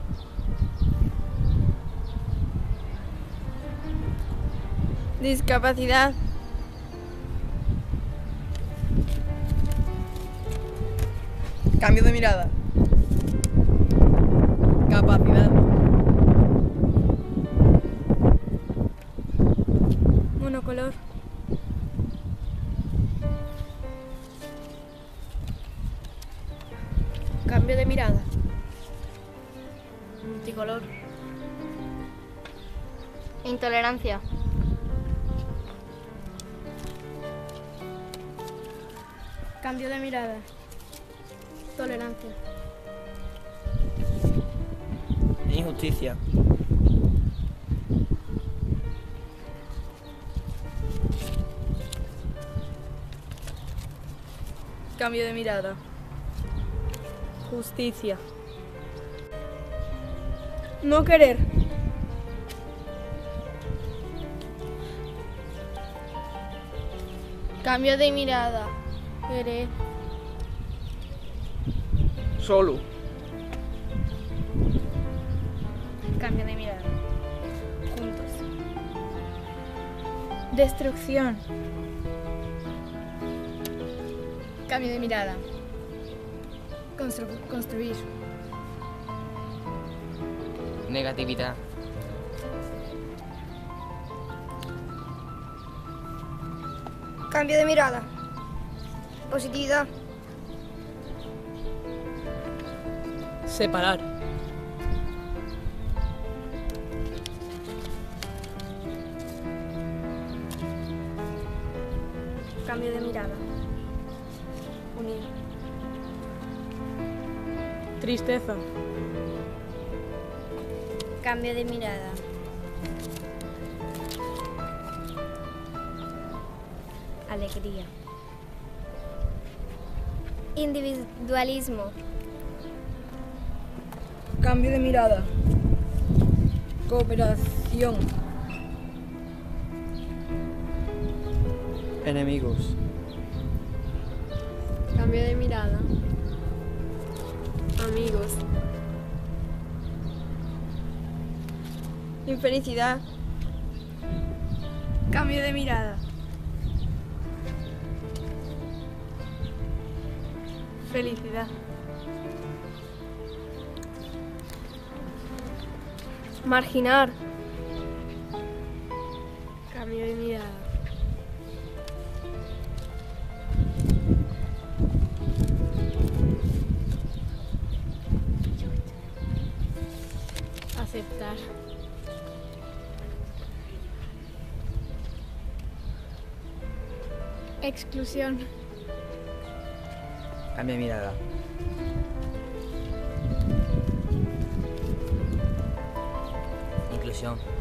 Discapacidad. Cambio de mirada. Capacidad. Monocolor. Cambio de mirada. Multicolor. Intolerancia. Cambio de mirada. Tolerancia. Injusticia. Cambio de mirada. Justicia. No querer. Cambio de mirada. Querer. Solo. Cambio de mirada. Juntos. Destrucción. Cambio de mirada. Construir. Negatividad. Cambio de mirada. Positividad. Separar. Cambio de mirada. Unir. Tristeza. Cambio de mirada. Alegría. Individualismo. Cambio de mirada. Cooperación. Enemigos. Cambio de mirada. Amigos. Infelicidad. Cambio de mirada. Felicidad. Marginar. Cambio de mirada. Aceptar. Exclusión. Cambio de mirada. Inclusión.